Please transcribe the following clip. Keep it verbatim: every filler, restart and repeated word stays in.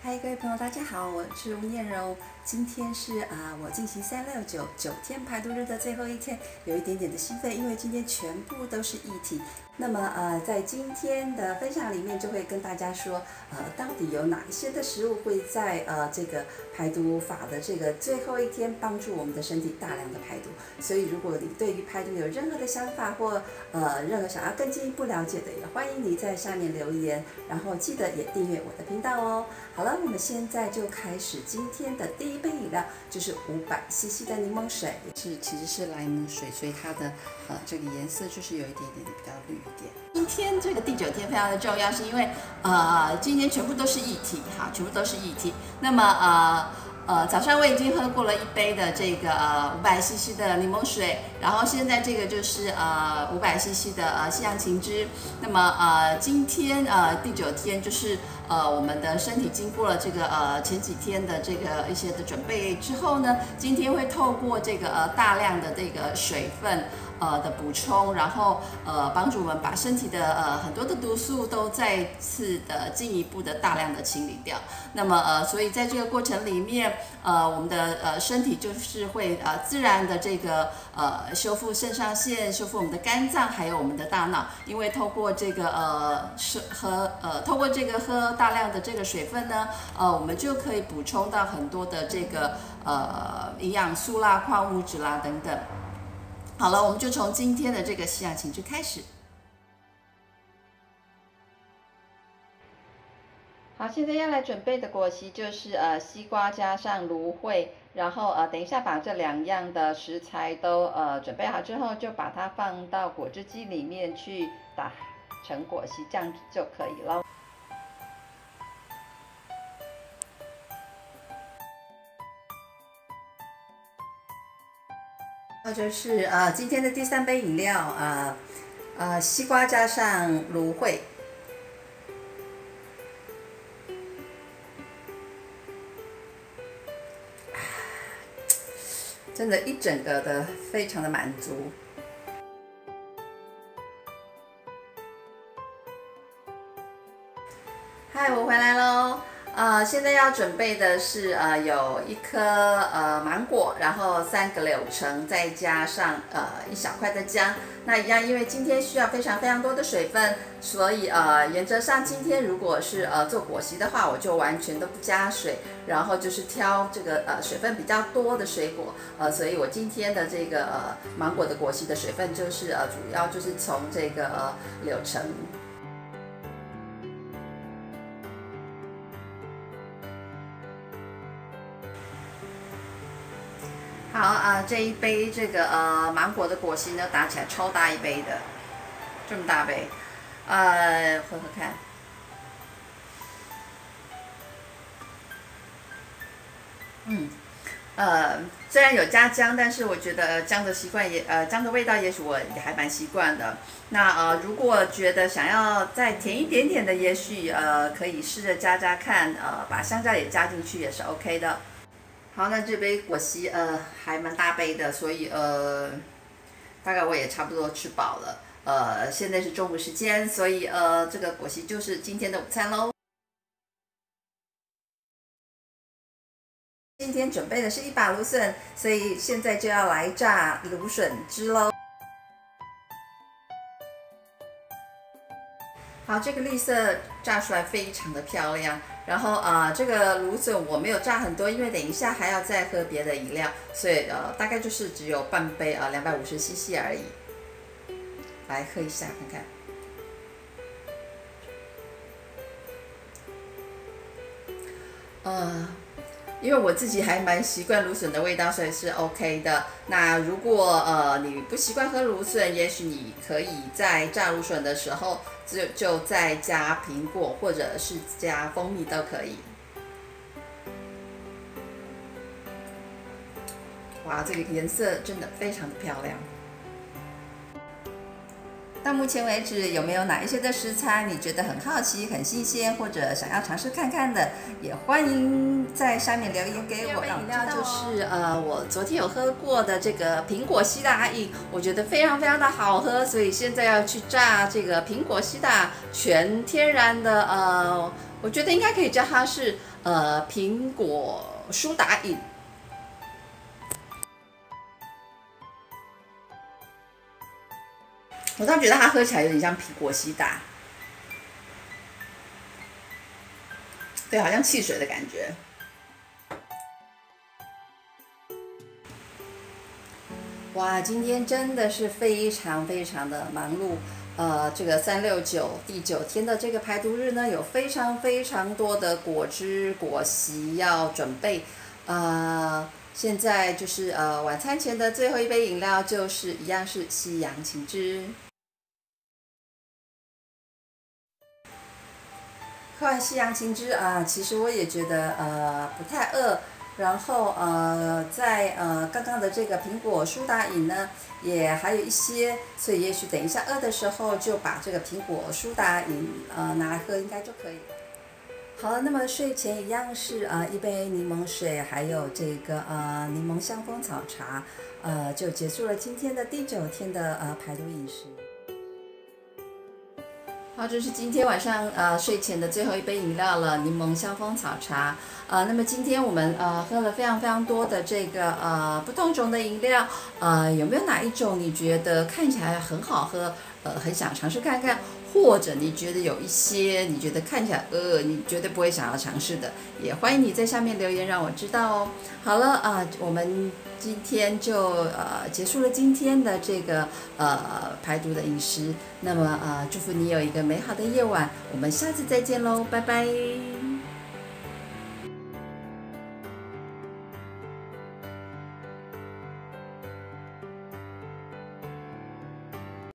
嗨，各位朋友，大家好，我是吴念柔。今天是啊、呃，我进行三六九九天排毒日的最后一天，有一点点的兴奋，因为今天全部都是液体。那么呃，在今天的分享里面，就会跟大家说，呃，到底有哪一些的食物会在呃这个排毒法的这个最后一天帮助我们的身体大量的排毒。所以，如果你对于排毒有任何的想法或呃任何想要更进一步了解的，也欢迎你在下面留言，然后记得也订阅我的频道哦。好了，我们现在就开始今天的第一杯饮料，就是五百 C C 的柠檬水，是其实是莱姆水，所以它的呃这个颜色就是有一点点的比较绿一点。今天这个第九天非常的重要，是因为呃今天全部都是液体，哈，全部都是液体。那么呃。呃，早上我已经喝过了一杯的这个呃五百 C C 的柠檬水，然后现在这个就是呃五百 C C 的呃西洋芹汁。那么呃今天呃第九天就是呃我们的身体经过了这个呃前几天的这个一些的准备之后呢，今天会透过这个呃大量的这个水分。呃的补充，然后呃帮助我们把身体的呃很多的毒素都再次的进一步的大量的清理掉。那么呃所以在这个过程里面，呃我们的呃身体就是会呃自然的这个呃修复肾上腺，修复我们的肝脏，还有我们的大脑。因为透过这个呃是喝呃透过这个喝大量的这个水分呢，呃我们就可以补充到很多的这个呃营养素啦、矿物质啦等等。好了，我们就从今天的这个西洋芹汁开始。好，现在要来准备的果昔就是呃西瓜加上芦荟，然后呃等一下把这两样的食材都呃准备好之后，就把它放到果汁机里面去打成果昔，这样就可以了。那就是呃今天的第三杯饮料啊，呃，呃西瓜加上芦荟，真的，一整个的非常的满足。嗨，我回来喽。呃，现在要准备的是呃有一颗呃芒果，然后三个柳橙，再加上呃一小块的姜。那一样，因为今天需要非常非常多的水分，所以呃原则上今天如果是呃做果昔的话，我就完全都不加水，然后就是挑这个呃水分比较多的水果。呃，所以我今天的这个呃芒果的果昔的水分就是呃主要就是从这个呃柳橙。好啊、呃，这一杯这个呃芒果的果昔呢，打起来超大一杯的，这么大杯，呃，喝喝看。嗯，呃，虽然有加姜，但是我觉得姜的习惯也呃姜的味道，也许我也还蛮习惯的。那呃，如果觉得想要再甜一点点的，也许呃可以试着加加看，呃，把香蕉也加进去也是 OK 的。好，那这杯果昔呃还蛮大杯的，所以呃大概我也差不多吃饱了。呃，现在是中午时间，所以呃这个果昔就是今天的午餐喽。今天准备的是一把芦笋，所以现在就要来炸芦笋汁喽。好，这个绿色炸出来非常的漂亮。然后啊、呃，这个芦笋我没有炸很多，因为等一下还要再喝别的饮料，所以呃大概就是只有半杯啊，两百五十 C C 而已。来喝一下看看。呃，因为我自己还蛮习惯芦笋的味道，所以是 OK 的。那如果呃你不习惯喝芦笋，也许你可以在炸芦笋的时候，就就再加苹果或者是加蜂蜜都可以。哇，这个颜色真的非常的漂亮。到目前为止，有没有哪一些的食材你觉得很好奇、很新鲜，或者想要尝试看看的，也欢迎在下面留言给我。饮料就是呃，我昨天有喝过的这个苹果西打饮，我觉得非常非常的好喝，所以现在要去炸这个苹果西打全天然的呃我觉得应该可以叫它是呃苹果苏打饮。我倒觉得它喝起来有点像苹果西打，对，好像汽水的感觉。哇，今天真的是非常非常的忙碌。呃，这个三六九第九天的这个排毒日呢，有非常非常多的果汁果昔要准备。呃，现在就是呃晚餐前的最后一杯饮料，就是一样是西洋芹汁。喝完西洋芹汁啊，其实我也觉得呃不太饿。然后呃，在呃刚刚的这个苹果苏打饮呢，也还有一些，所以也许等一下饿的时候就把这个苹果苏打饮呃拿来喝，应该就可以。好了，那么睡前一样是呃一杯柠檬水，还有这个呃柠檬香蜂草茶，呃就结束了今天的第九天的呃排毒饮食。好，这是今天晚上呃睡前的最后一杯饮料了，柠檬香蜂草茶。呃，那么今天我们呃喝了非常非常多的这个呃不同种的饮料，呃有没有哪一种你觉得看起来很好喝，呃很想尝试看看，或者你觉得有一些你觉得看起来呃你绝对不会想要尝试的，也欢迎你在下面留言让我知道哦。好了啊、呃，我们今天就呃结束了今天的这个呃排毒的饮食。那么呃祝福你有一个美好的夜晚，我们下次再见喽，拜拜。